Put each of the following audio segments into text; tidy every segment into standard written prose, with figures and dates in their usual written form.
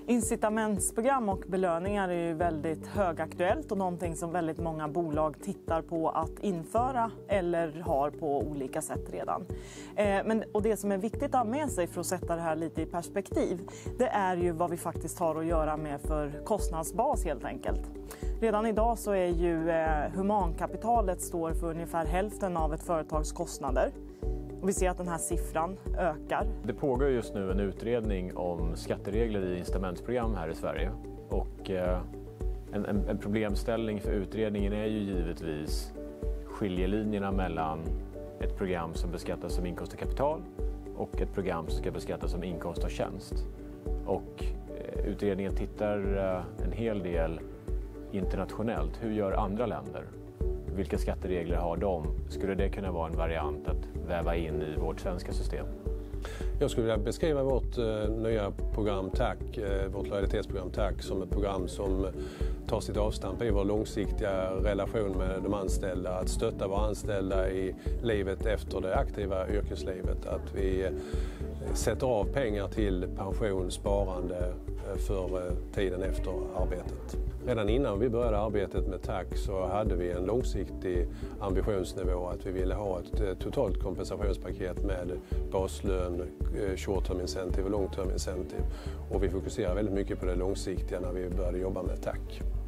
Incitamentsprogram och belöningar är ju väldigt högaktuellt och någonting som väldigt många bolag tittar på att införa eller har på olika sätt redan. Och det som är viktigt att ha med sig för att sätta det här lite i perspektiv, det är ju vad vi faktiskt har att göra med för kostnadsbas helt enkelt. Redan idag så är ju humankapitalet står för ungefär hälften av ett företags kostnader. Och vi ser att den här siffran ökar. Det pågår just nu en utredning om skatteregler i incitamentsprogram här i Sverige. Och en problemställning för utredningen är ju givetvis skiljelinjerna mellan ett program som beskattas som inkomst av kapital och ett program som ska beskattas som inkomst av tjänst. Och utredningen tittar en hel del internationellt. Hur gör andra länder? Vilka skatteregler har de? Skulle det kunna vara en variant att väva in i vårt svenska system? Jag skulle vilja beskriva vårt nya program TAC, vårt lojalitetsprogram TAC, som ett program som tar sitt avstamp i vår långsiktiga relation med de anställda. Att stötta våra anställda i livet efter det aktiva yrkeslivet. Att vi sätter av pengar till pension, sparande för tiden efter arbetet. Redan innan vi började arbetet med TAC så hade vi en långsiktig ambitionsnivå att vi ville ha ett totalt kompensationspaket med baslön, short term incentive och long term incentive. Och vi fokuserar väldigt mycket på det långsiktiga när vi började jobba med TAC.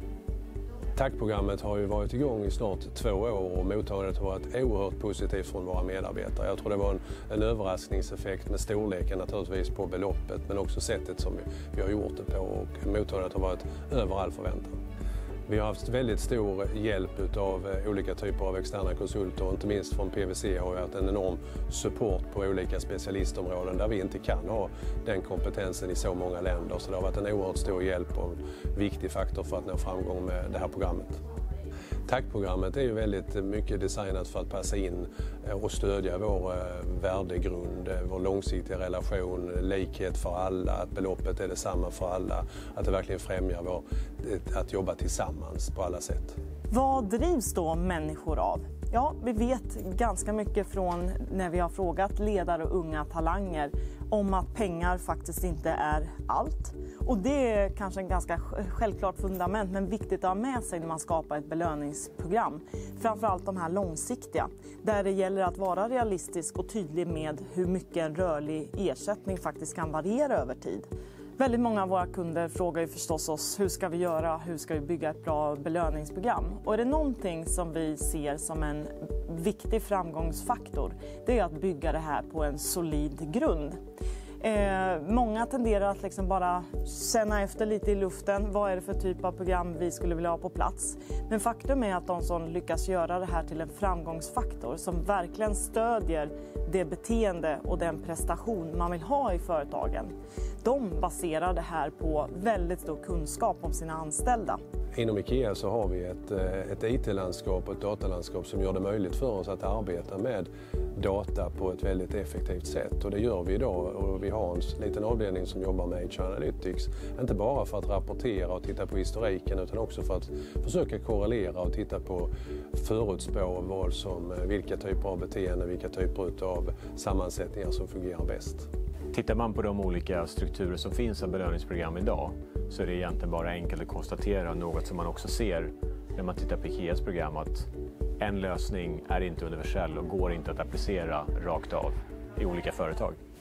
TAC-programmet har ju varit igång i snart 2 år och mottagandet har varit oerhört positivt från våra medarbetare. Jag tror det var en överraskningseffekt med storleken naturligtvis på beloppet men också sättet som vi har gjort det på, och mottagandet har varit över all förväntan. Vi har haft väldigt stor hjälp av olika typer av externa konsulter, inte minst från PwC har vi haft en enorm support på olika specialistområden där vi inte kan ha den kompetensen i så många länder. Så det har varit en oerhört stor hjälp och en viktig faktor för att nå framgång med det här programmet. TAC-programmet är ju väldigt mycket designat för att passa in och stödja vår värdegrund, vår långsiktiga relation, likhet för alla, att beloppet är detsamma för alla, att det verkligen främjar att jobba tillsammans på alla sätt. Vad drivs då människor av? Ja, vi vet ganska mycket från när vi har frågat ledare och unga talanger om att pengar faktiskt inte är allt. Och det är kanske en ganska självklart fundament, men viktigt att ha med sig när man skapar ett belöningsprogram. Framförallt de här långsiktiga, där det gäller att vara realistisk och tydlig med hur mycket en rörlig ersättning faktiskt kan variera över tid. Väldigt många av våra kunder frågar ju förstås oss, hur ska vi göra, hur ska vi bygga ett bra belöningsprogram? Och är det någonting som vi ser som en viktig framgångsfaktor, det är att bygga det här på en solid grund. Många tenderar att liksom bara känna efter lite i luften, vad är det för typ av program vi skulle vilja ha på plats. Men faktum är att de som lyckas göra det här till en framgångsfaktor som verkligen stödjer det beteende och den prestation man vill ha i företagen, de baserar det här på väldigt stor kunskap om sina anställda. Inom IKEA så har vi ett IT-landskap och ett datalandskap som gör det möjligt för oss att arbeta med data på ett väldigt effektivt sätt. Och det gör vi idag, och vi har en liten avdelning som jobbar med HR Analytics. Inte bara för att rapportera och titta på historiken utan också för att försöka korrelera och titta på förutspå vilka typer av beteenden, vilka typer av sammansättningar som fungerar bäst. Tittar man på de olika strukturer som finns av belöningsprogram idag så är det egentligen bara enkelt att konstatera något som man också ser när man tittar på IKEAs program, att en lösning är inte universell och går inte att applicera rakt av i olika företag.